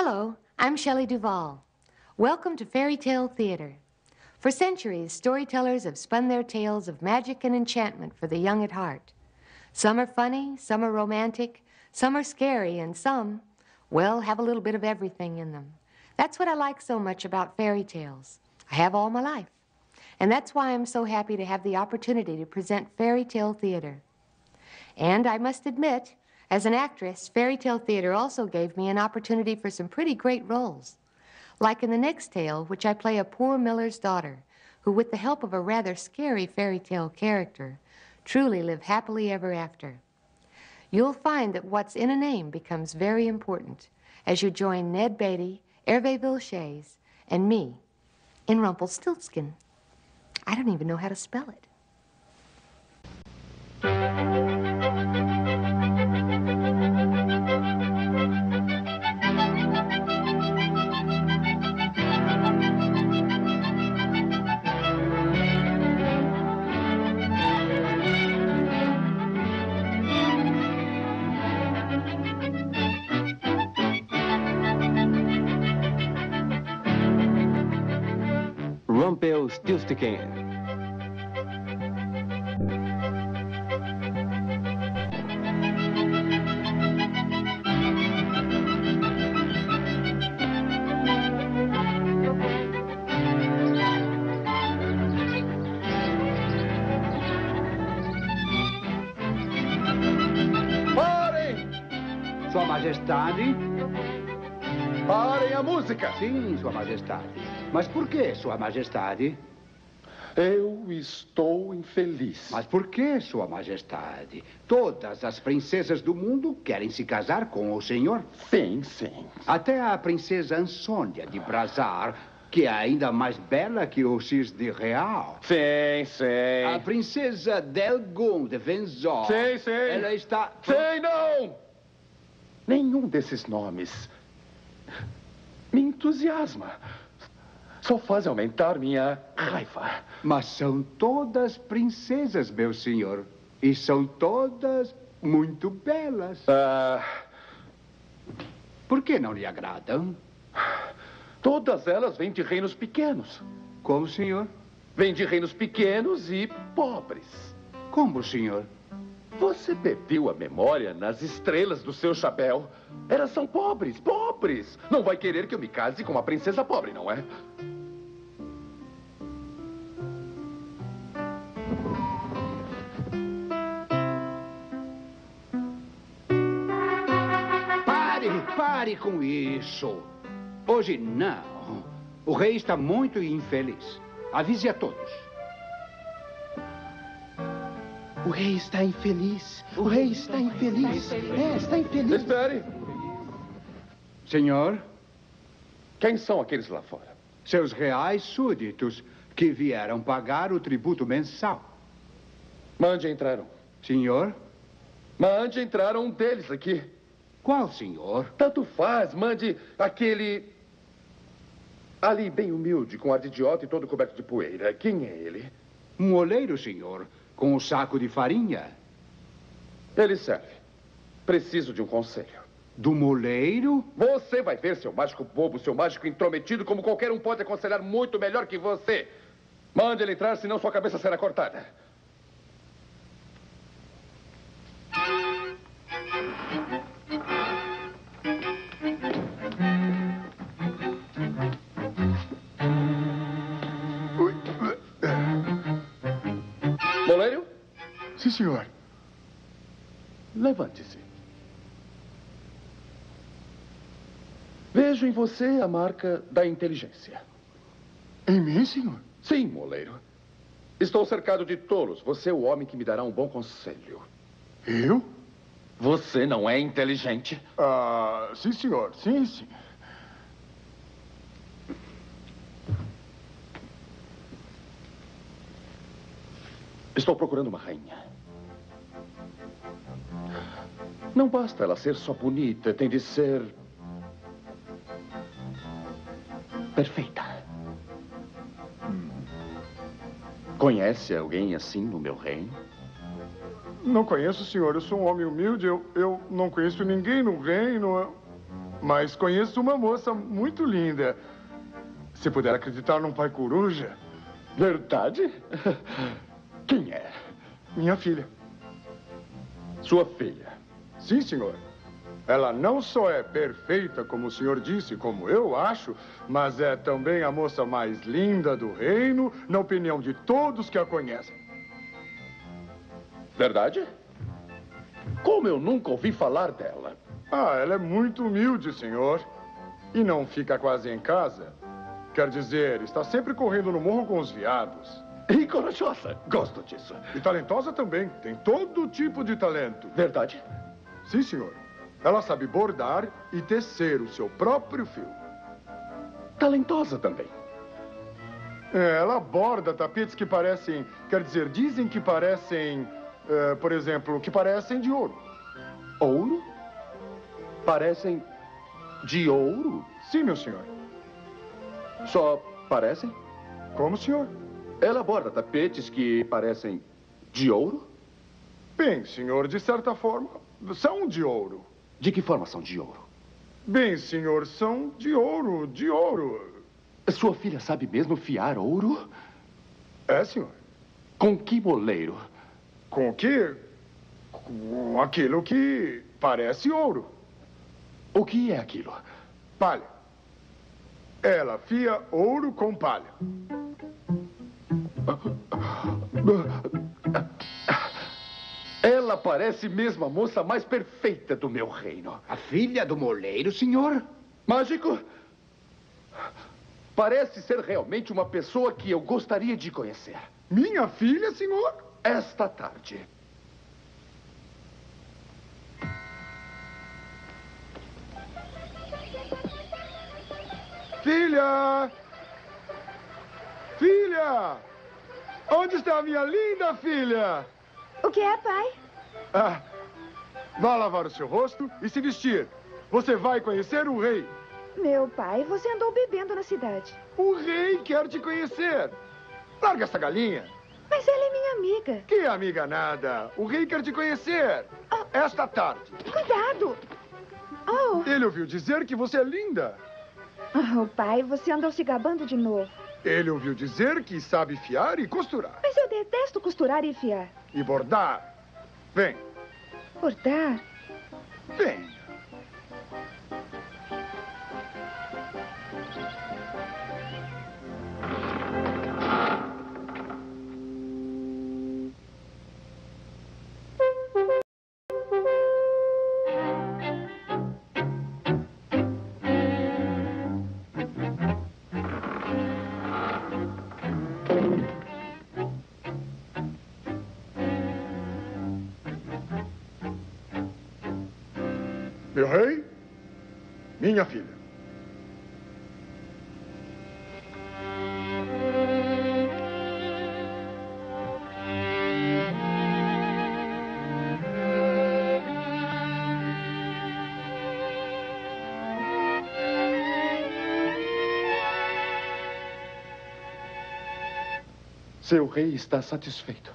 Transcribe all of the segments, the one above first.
Hello, I'm Shelley Duvall. Welcome to Fairy Tale Theater. For centuries, storytellers have spun their tales of magic and enchantment for the young at heart. Some are funny, some are romantic, some are scary, and some, well, have a little bit of everything in them. That's what I like so much about fairy tales. I have all my life. And that's why I'm so happy to have the opportunity to present Fairy Tale Theater. And I must admit, as an actress, Fairy Tale Theater also gave me an opportunity for some pretty great roles. Like in the next tale, which I play a poor miller's daughter, who, with the help of a rather scary fairy tale character, truly live happily ever after. You'll find that what's in a name becomes very important as you join Ned Beatty, Hervé Villechaize, and me in Rumpelstiltskin. I don't even know how to spell it. Rumpelstiltskin. Parem! Sua Majestade? Parem a música! Sim, Sua Majestade. Mas por que, Sua Majestade? Eu estou infeliz. Mas por que, Sua Majestade? Todas as princesas do mundo querem se casar com o senhor. Sim, sim. Até a princesa Ansônia de Brazar, que é ainda mais bela que o Cisne Real. Sim, sim. A princesa Delgon de Venzor. Sim, sim. Ela está... Sim, não! Nenhum desses nomes me entusiasma. Só faz aumentar minha raiva. Mas são todas princesas, meu senhor. E são todas muito belas. Por que não lhe agradam? Todas elas vêm de reinos pequenos. Como, senhor? Vêm de reinos pequenos e pobres. Como, senhor? Você perdeu a memória nas estrelas do seu chapéu. Elas são pobres, pobres. Não vai querer que eu me case com uma princesa pobre, não é? Pare com isso. Hoje não. O rei está muito infeliz. Avise a todos. O rei está infeliz. O rei está infeliz. Está infeliz. Espere. Senhor? Quem são aqueles lá fora? Seus reais súditos que vieram pagar o tributo mensal. Mande entrar um. Senhor? Mande entrar um deles aqui. Qual, senhor? Tanto faz. Mande aquele... ali, bem humilde, com ar de idiota e todo coberto de poeira. Quem é ele? Um oleiro, senhor, com um saco de farinha. Ele serve. Preciso de um conselho. Do moleiro? Você vai ver, seu mágico bobo, seu mágico intrometido, como qualquer um pode aconselhar muito melhor que você. Mande ele entrar, senão sua cabeça será cortada. Moleiro? Sim, senhor. Levante-se. Vejo em você a marca da inteligência. Em mim, senhor? Sim, moleiro. Estou cercado de tolos. Você é o homem que me dará um bom conselho. Eu? Você não é inteligente? Sim, senhor. Sim, sim. Estou procurando uma rainha. Não basta ela ser só bonita, tem de ser... perfeita. Conhece alguém assim no meu reino? Não conheço, senhor. Eu sou um homem humilde. Eu não conheço ninguém no reino. Mas conheço uma moça muito linda. Se puder acreditar num pai coruja. Verdade? Quem é? Minha filha. Sua filha. Sim, senhor. Ela não só é perfeita, como o senhor disse, como eu acho, mas é também a moça mais linda do reino, na opinião de todos que a conhecem. Verdade? Como eu nunca ouvi falar dela? Ah, ela é muito humilde, senhor. E não fica quase em casa. Quer dizer, está sempre correndo no morro com os veados. E corajosa. Gosto disso. E talentosa também. Tem todo tipo de talento. Verdade? Sim, senhor. Ela sabe bordar e tecer o seu próprio fio. Talentosa também. Ela borda tapetes que parecem... Quer dizer, dizem que parecem... por exemplo, que parecem de ouro. Ouro? Parecem de ouro? Sim, meu senhor. Só parecem? Como, senhor? Ela borda tapetes que parecem de ouro? Bem, senhor, de certa forma, são de ouro. De que forma são de ouro? Bem, senhor, são de ouro, de ouro. Sua filha sabe mesmo fiar ouro? É, senhor. Com que moleiro? Com o quê? Com aquilo que parece ouro. O que é aquilo? Palha. Ela fia ouro com palha. Ela parece mesmo a moça mais perfeita do meu reino. A filha do moleiro, senhor? Mágico? Parece ser realmente uma pessoa que eu gostaria de conhecer. Minha filha, senhor? Esta tarde. Filha! Filha! Onde está a minha linda filha? O que é, pai? Ah, vá lavar o seu rosto e se vestir. Você vai conhecer o rei. Meu pai, você andou bebendo na cidade. O rei quer te conhecer. Larga essa galinha. Mas ela é minha amiga. Que amiga nada. O rei quer te conhecer. Esta tarde. Cuidado! Oh, Ele ouviu dizer que você é linda. pai, você andou se gabando de novo. Ele ouviu dizer que sabe fiar e costurar. Mas eu detesto costurar e fiar. E bordar. Vem, Bordar? vem. Meu rei, minha filha. Seu rei está satisfeito.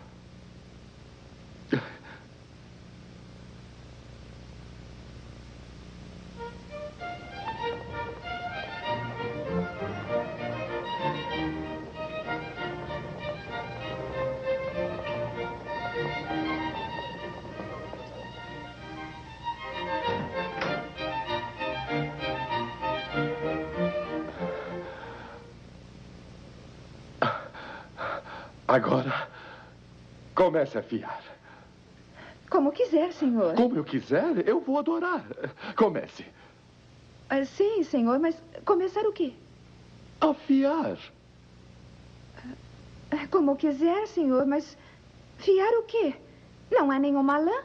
Agora, comece a fiar. Como quiser, senhor. Como eu quiser, eu vou adorar. Comece. Sim, senhor, mas começar o quê? A fiar. Como quiser, senhor, mas fiar o quê? Não há nenhuma lã?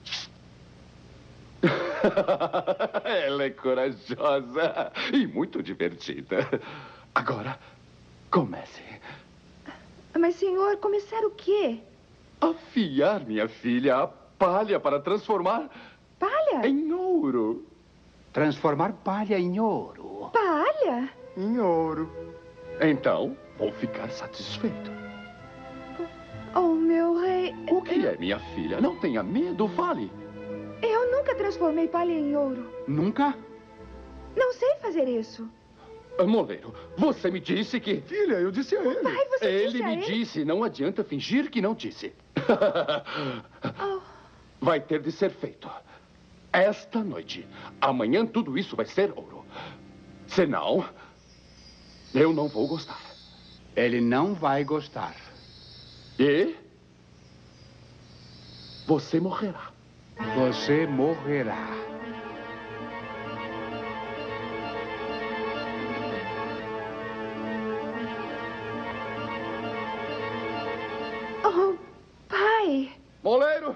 Ela é corajosa e muito divertida. Agora, comece. Mas, senhor, começar o quê? Afiar, minha filha, a palha para transformar Palha? em ouro. Transformar palha em ouro. Palha? Em ouro. Então, vou ficar satisfeito. Oh, meu rei, O que é, minha filha? Não tenha medo, fale. eu nunca transformei palha em ouro. Nunca? Não sei fazer isso. Moleiro, você me disse que... Filha, eu disse a ele. Pai, você Ele disse a me ele? disse, não adianta fingir que não disse. Oh, Vai ter de ser feito. Esta noite. Amanhã tudo isso vai ser ouro. Senão, eu não vou gostar. Ele não vai gostar. E você morrerá. Você morrerá. oh, pai. Moleiro!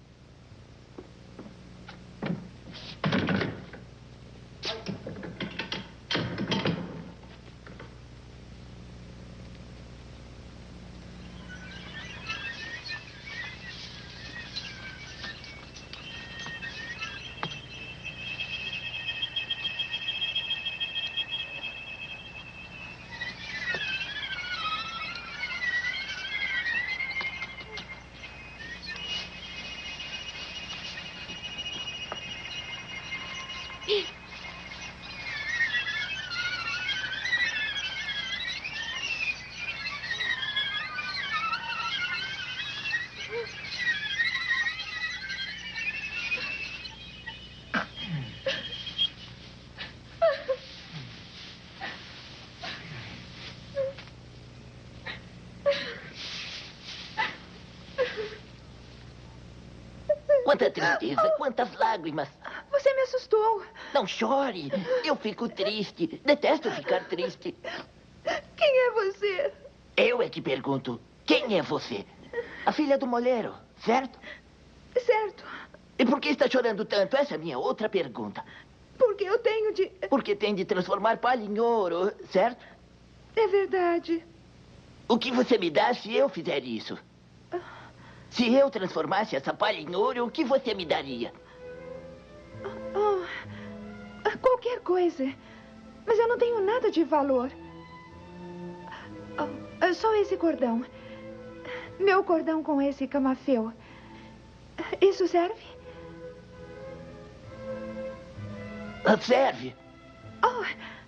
Quanta tristeza, quantas lágrimas. Você me assustou. Não chore. Eu fico triste. Detesto ficar triste. Quem é você? Eu é que pergunto. Quem é você? A filha do moleiro, certo? Certo. E por que está chorando tanto? Essa é a minha outra pergunta. Porque eu tenho de... Porque tem de transformar palha em ouro, certo? É verdade. O que você me dá se eu fizer isso? Se eu transformasse essa palha em ouro, o que você me daria? Oh, qualquer coisa. Mas eu não tenho nada de valor. Oh, só esse cordão. Meu cordão com esse camafeu. Isso serve? Serve. Oh,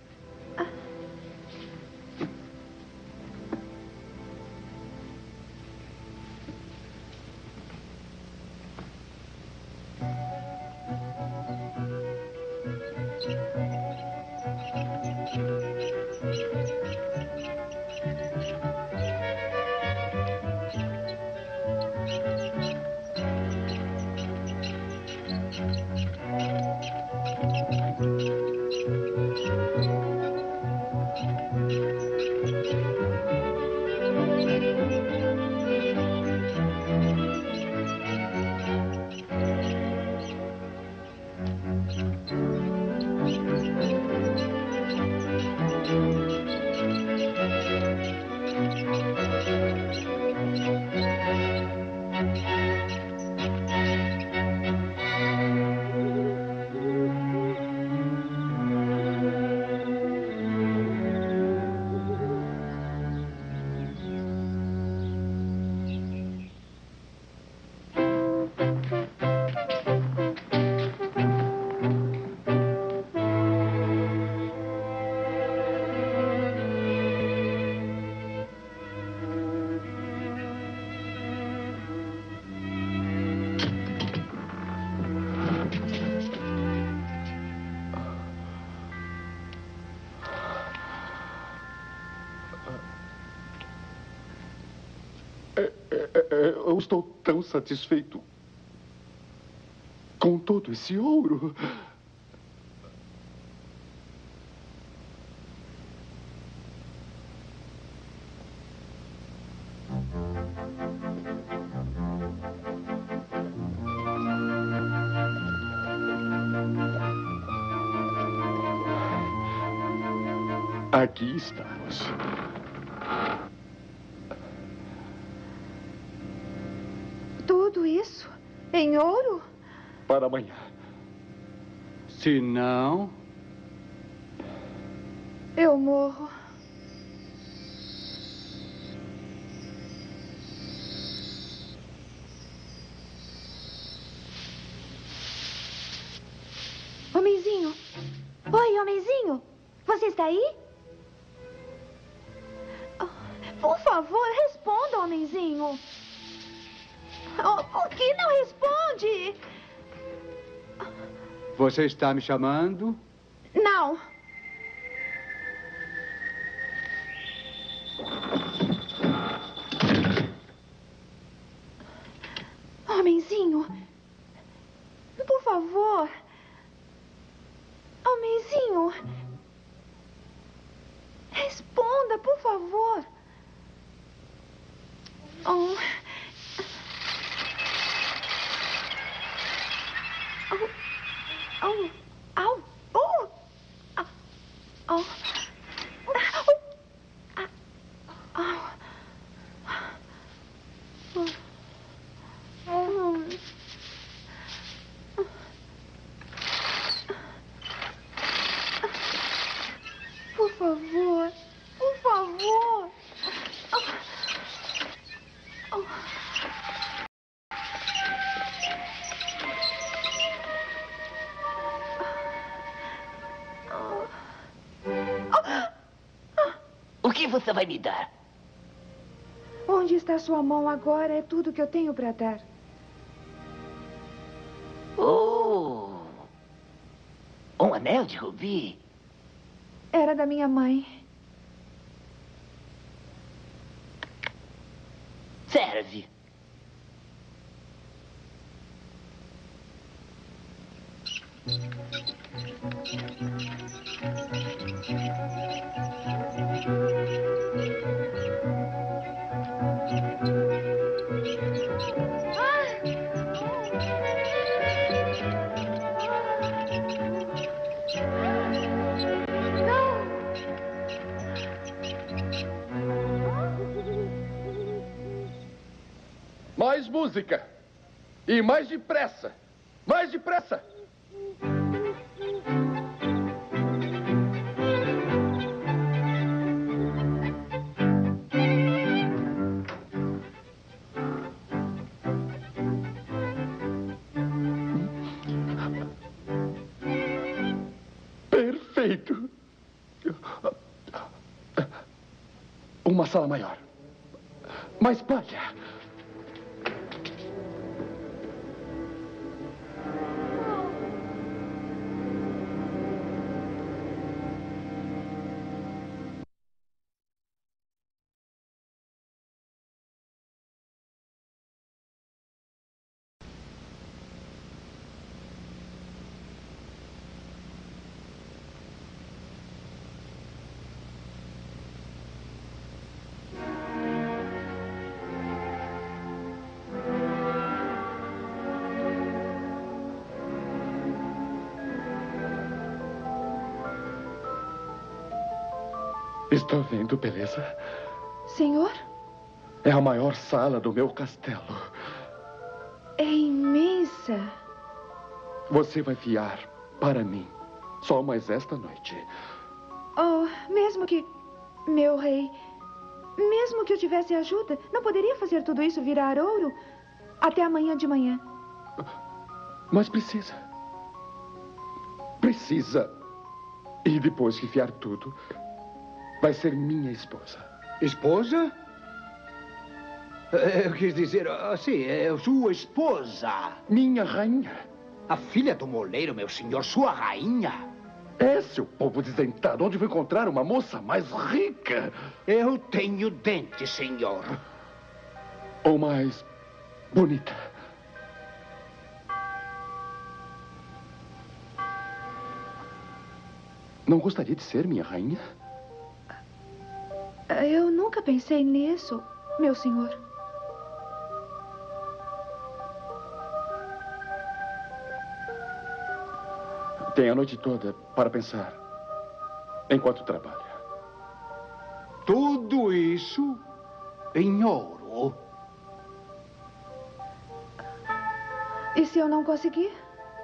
Eu estou tão satisfeito com todo esse ouro. Aqui estamos. tudo isso? Em ouro? Para amanhã. Se não, Eu morro. Homenzinho, Oi, homenzinho. Você está aí? Oh, por favor, responda, homenzinho. Oh, por que não responde? Você está me chamando? Não. Homenzinho, por favor. Homenzinho, responda, por favor. Oh. Oh. Oh. Au. Oh. Ah. Oh. Ah. Ah. Oh. Por favor, por favor. Oh. O que você vai me dar? Onde está sua mão agora é tudo que eu tenho para dar. Oh! Um anel de rubi? Era da minha mãe. Serve. Mais música. E mais depressa. Mais depressa. Perfeito. Uma sala maior. Mais palha. Estou vendo, beleza? Senhor? É a maior sala do meu castelo. É imensa. Você vai fiar para mim. Só mais esta noite. Oh, mesmo que... Meu rei... Mesmo que eu tivesse ajuda, não poderia fazer tudo isso virar ouro até amanhã de manhã. Mas precisa. Precisa. E depois que fiar tudo, vai ser minha esposa. Esposa? Eu quis dizer, sim, é sua esposa. Minha rainha. A filha do moleiro, meu senhor, sua rainha. É, seu povo desdentado. Onde vou encontrar uma moça mais rica? Eu tenho dente, senhor. Ou mais bonita. Não gostaria de ser minha rainha? Eu nunca pensei nisso, meu senhor. Tem a noite toda para pensar, enquanto trabalha. Tudo isso em ouro? E se eu não conseguir?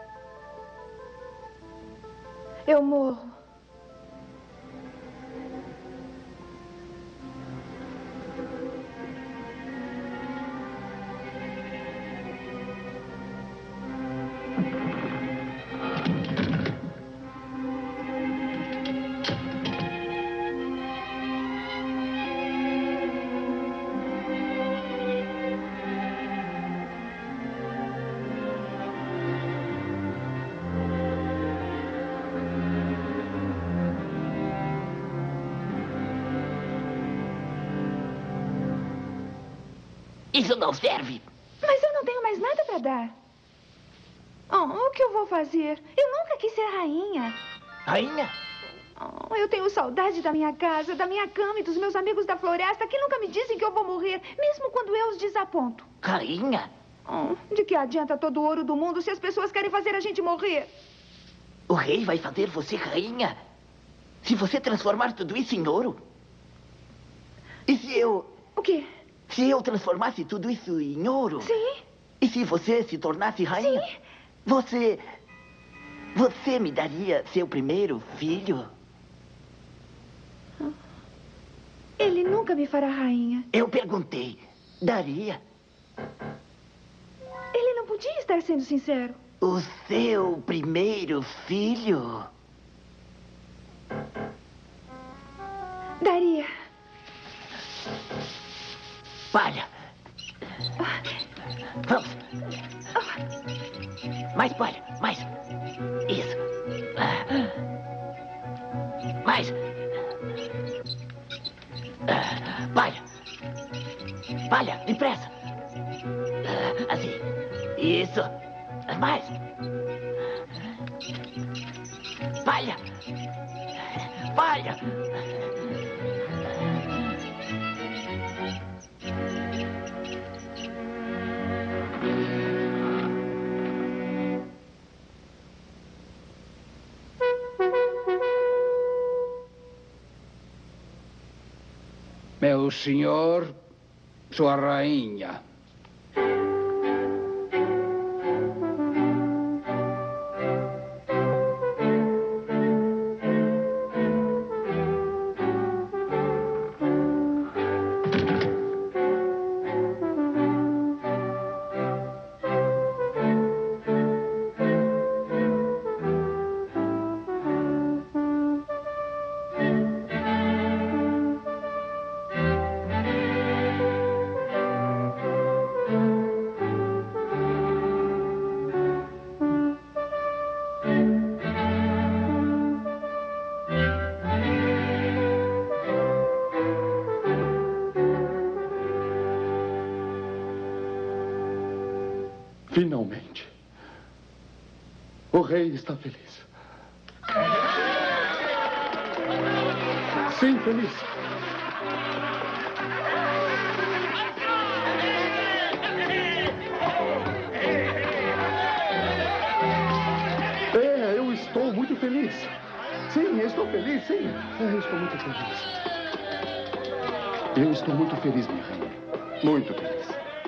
Eu morro. Isso não serve. Mas eu não tenho mais nada para dar. Oh, o que eu vou fazer? Eu nunca quis ser rainha. Rainha? Oh, eu tenho saudade da minha casa, da minha cama e dos meus amigos da floresta que nunca me dizem que eu vou morrer, mesmo quando eu os desaponto. Rainha? Oh, de que adianta todo o ouro do mundo se as pessoas querem fazer a gente morrer? O rei vai fazer você rainha se você transformar tudo isso em ouro. E se eu... O quê? Se eu transformasse tudo isso em ouro? Sim. E se você se tornasse rainha? Sim. Você me daria seu primeiro filho? Ele nunca me fará rainha. Eu perguntei. Daria? Ele não podia estar sendo sincero. O seu primeiro filho? Daria. Palha. Vamos. Mais palha, mais. Isso. Mais. Palha. Palha, depressa. Assim. Isso. Mais. Palha. Palha. Meu senhor, sua rainha. Finalmente. O rei está feliz. Sim, feliz. Eu estou muito feliz. Sim, eu estou feliz, sim. Eu estou muito feliz. Eu estou muito feliz, minha rainha. Muito feliz.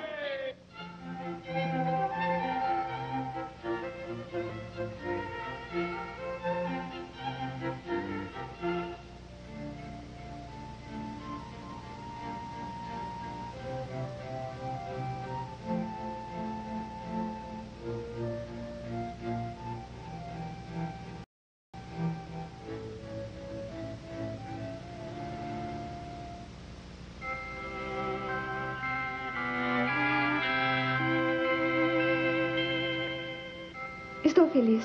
Estou feliz.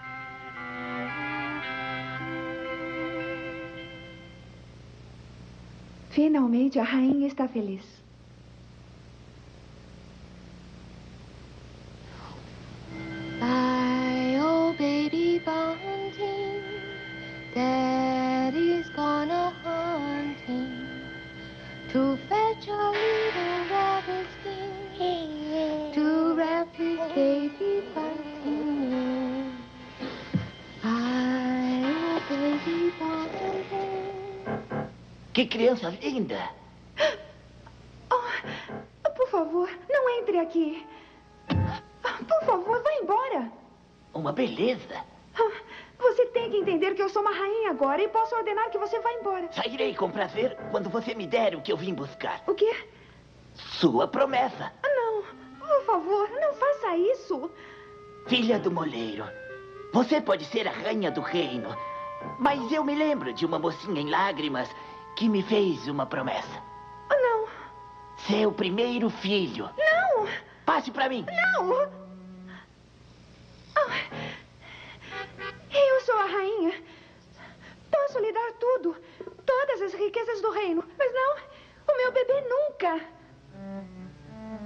Finalmente a rainha está feliz. Bye, oh baby bunting, Daddy's gone a hunting to fetch a little rabbit skin to wrap his baby bunting. Bye, oh baby bunting. Que criança linda. Oh, por favor, não entre aqui. Por favor, vá embora. Uma beleza. Você tem que entender que eu sou uma rainha agora e posso ordenar que você vá embora. Sairei com prazer quando você me der o que eu vim buscar. O quê? Sua promessa. Não, por favor, não faça isso. Filha do moleiro, você pode ser a rainha do reino, mas eu me lembro de uma mocinha em lágrimas que me fez uma promessa. Não. Seu primeiro filho. Não. Passe pra mim. Não. Eu sou a rainha. Posso lhe dar tudo. Todas as riquezas do reino. Mas não, o meu bebê nunca.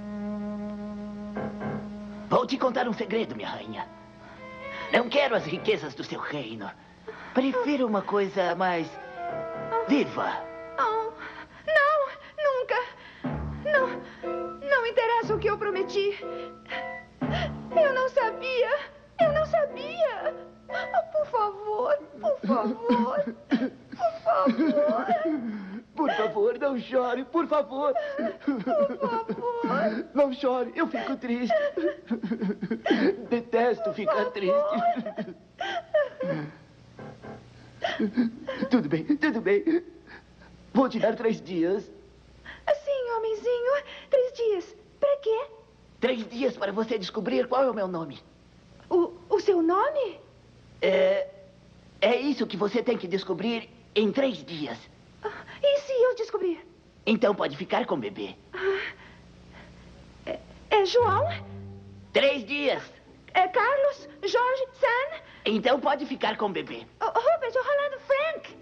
Vou te contar um segredo, minha rainha. Não quero as riquezas do seu reino. Prefiro uma coisa mais viva. Oh, não, nunca. Não interessa o que eu prometi. Eu não sabia. Oh, por favor. Por favor, não chore, por favor. Não chore, eu fico triste. Detesto ficar triste. Tudo bem. Vou te dar 3 dias. Sim, homenzinho. 3 dias. Pra quê? 3 dias para você descobrir qual é o meu nome. O seu nome? É isso que você tem que descobrir em 3 dias. E se eu descobrir? Então pode ficar com o bebê. É João? 3 dias. É Carlos? Jorge? Sam? Então pode ficar com o bebê. Robert, Rolando, Frank?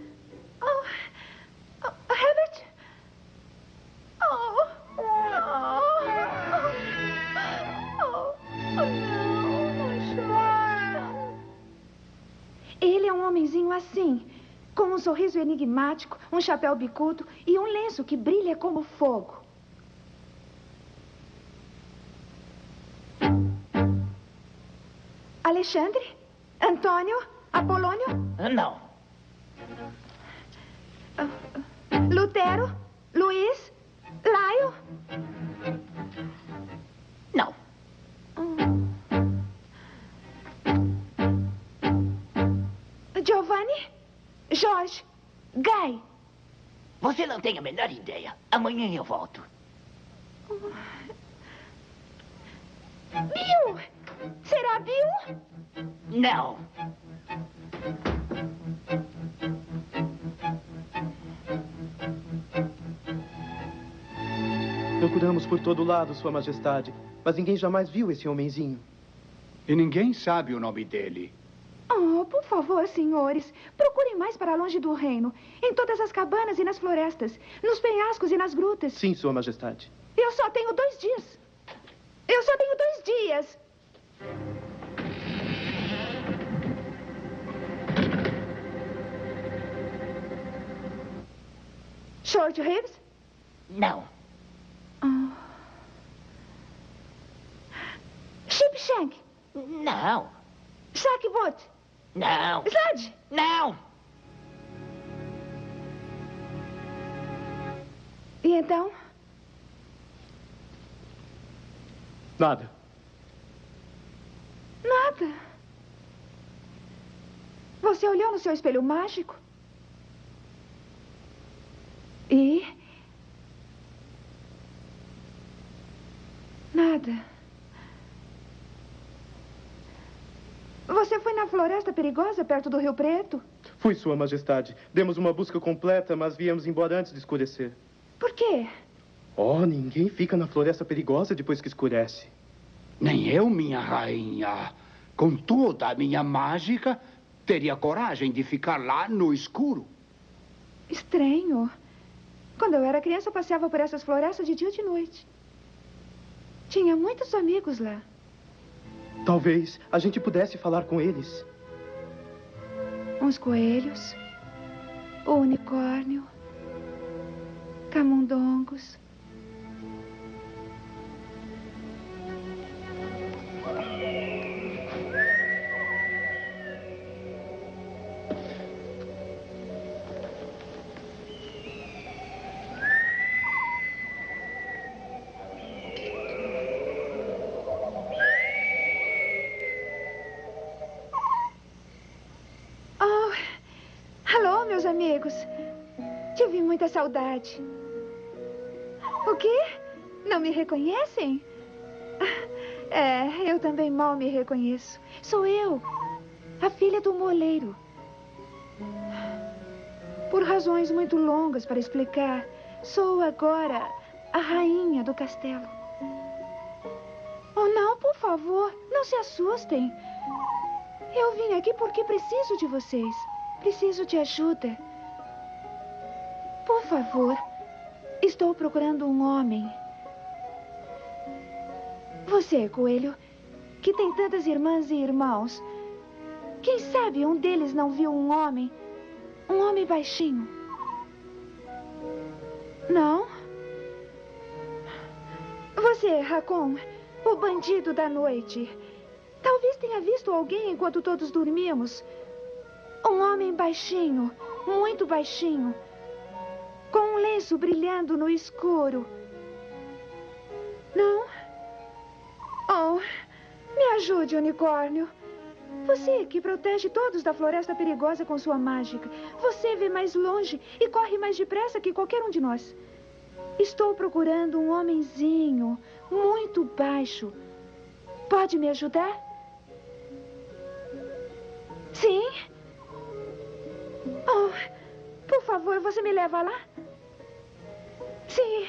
Herbert? Não chora. Ele é um homenzinho assim, com um sorriso enigmático, um chapéu bicudo e um lenço que brilha como fogo. Alexandre? Antônio? Apolônio? Não. Lutero? Luiz? Laio? Não. Giovanni? Jorge? Guy? Você não tem a menor ideia. Amanhã eu volto. Bill? Será Bill? Não. Procuramos por todo lado, Sua Majestade, mas ninguém jamais viu esse homenzinho. E ninguém sabe o nome dele. Oh, por favor, senhores, procurem mais para longe do reino. Em todas as cabanas e nas florestas, nos penhascos e nas grutas. Sim, Sua Majestade. Eu só tenho 2 dias. Short ribs? Não. Sheepshank? Não. Shackboot? Não. Sludge? Não. E então? Nada. Nada. Você olhou no seu espelho mágico? E? Nada. Você foi na floresta perigosa perto do Rio Preto? Fui, Sua Majestade. Demos uma busca completa, mas viemos embora antes de escurecer. Por quê? Oh, ninguém fica na floresta perigosa depois que escurece. Nem eu, minha rainha. Com toda a minha mágica, teria coragem de ficar lá no escuro. Estranho. Quando eu era criança, eu passeava por essas florestas de dia e de noite. Tinha muitos amigos lá. Talvez a gente pudesse falar com eles. Uns coelhos, o unicórnio, camundongos. Alô, meus amigos. Tive muita saudade. O quê? Não me reconhecem? Eu também mal me reconheço. Sou eu, a filha do moleiro. Por razões muito longas para explicar, sou agora a rainha do castelo. Oh, não, por favor, não se assustem. Eu vim aqui porque preciso de vocês. Preciso de ajuda. Por favor, estou procurando um homem. Você, coelho, que tem tantas irmãs e irmãos. Quem sabe um deles não viu um homem baixinho? Não? Você, Raccoon, o bandido da noite. Talvez tenha visto alguém enquanto todos dormimos. Um homem baixinho, muito baixinho, com um lenço brilhando no escuro. Não? Oh, me ajude, unicórnio. Você que protege todos da floresta perigosa com sua mágica. Você vê mais longe e corre mais depressa que qualquer um de nós. Estou procurando um homenzinho muito baixo. Pode me ajudar? Sim? Oh, por favor, você me leva lá? Sim.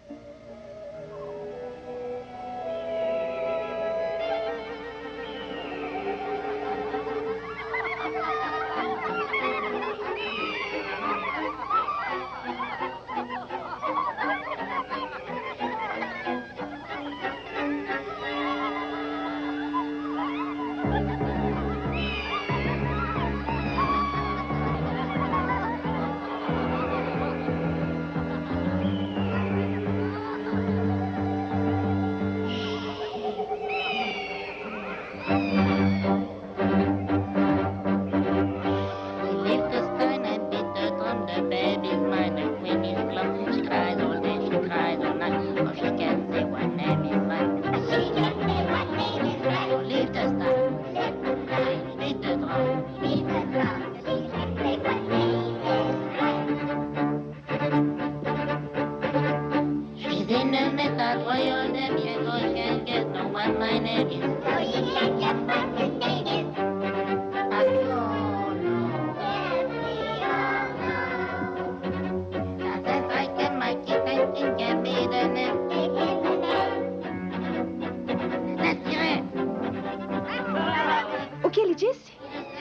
O que ele disse?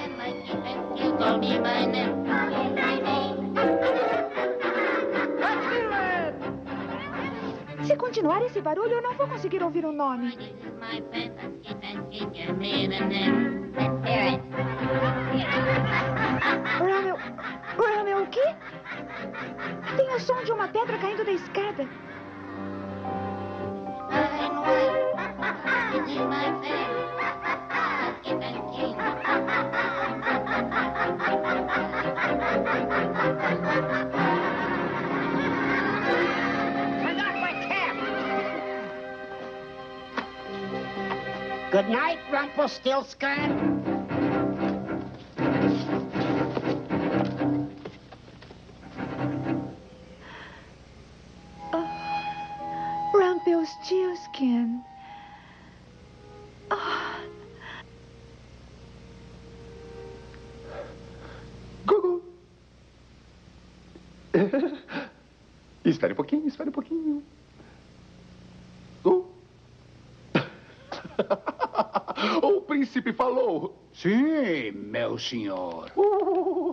Se continuar esse barulho, eu não vou conseguir ouvir o nome. Rumel, o quê? Tem o som de uma pedra caindo da escada. Good night, Rumpelstiltskin. Rumpelstiltskin. Oh. Gugu. Espere um pouquinho, espere um pouquinho. O príncipe falou. Sim, meu senhor. Oh.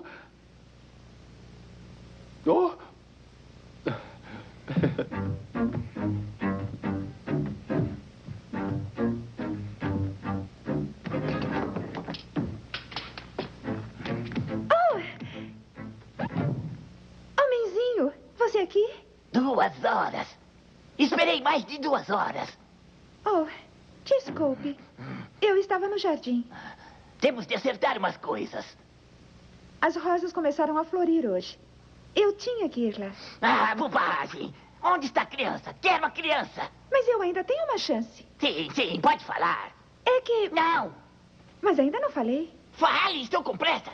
Homenzinho, você aqui? 2 horas. Esperei mais de 2 horas. Oh, desculpe. Eu estava no jardim. Temos de acertar umas coisas. As rosas começaram a florir hoje. Eu tinha que ir lá. Ah, bobagem. Onde está a criança? Quero a criança. Mas eu ainda tenho uma chance. Sim, pode falar. É que... Não. Mas ainda não falei. Fale, estou com pressa.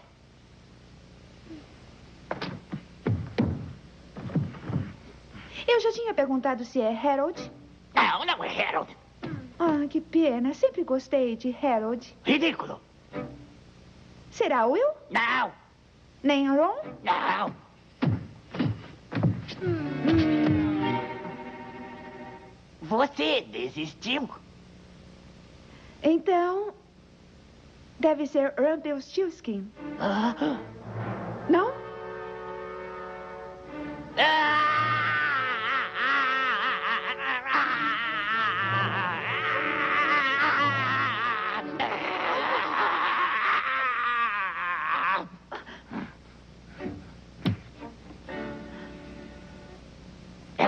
Eu já tinha perguntado se é Harold. Não é Harold. Ah, que pena. Sempre gostei de Harold. Ridículo. Será Will? Não. Nem Ron? Não. Você desistiu? Então, deve ser Rumpelstiltskin. Ah. Não?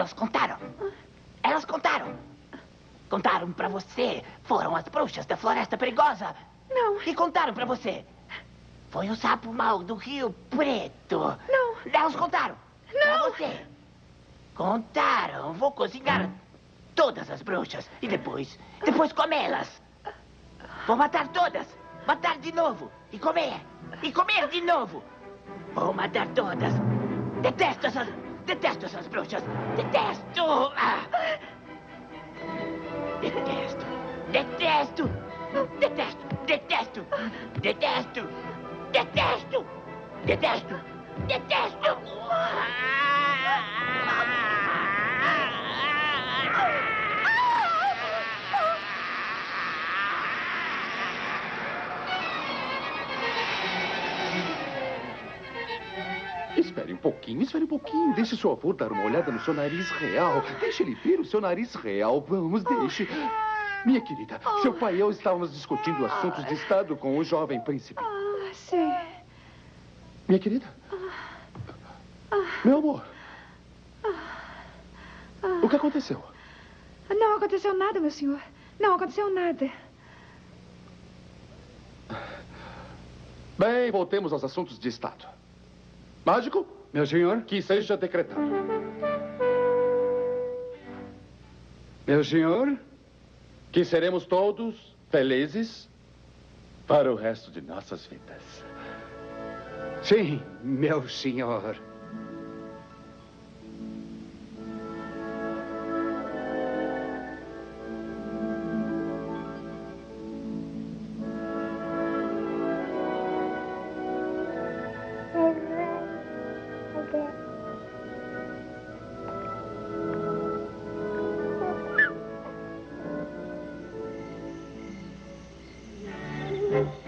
Elas contaram. Elas contaram. Contaram pra você. Foram as bruxas da Floresta Perigosa. Não. E contaram pra você. Foi o sapo mau do Rio Preto. Não. Elas contaram. Não. Pra você. Contaram. Vou cozinhar todas as bruxas. E depois comê-las. Vou matar todas. Matar de novo. E comer. E comer de novo. Vou matar todas. Detesto essas bruxas. Detesto. Ah. Detesto. Detesto. Detesto. Detesto. Detesto. Detesto. Detesto. Detesto. Espere um pouquinho, espere um pouquinho. Deixe seu avô dar uma olhada no seu nariz real. Deixe ele ver o seu nariz real. Vamos, deixe. Minha querida, seu pai e eu estávamos discutindo assuntos de estado com o jovem príncipe. Sim. Minha querida? Meu amor. O que aconteceu? Não aconteceu nada, meu senhor. Não aconteceu nada. Bem, voltemos aos assuntos de estado. Mágico? Meu senhor? Que seja decretado. Meu senhor? Que seremos todos felizes para o resto de nossas vidas. Sim, meu senhor. Okay.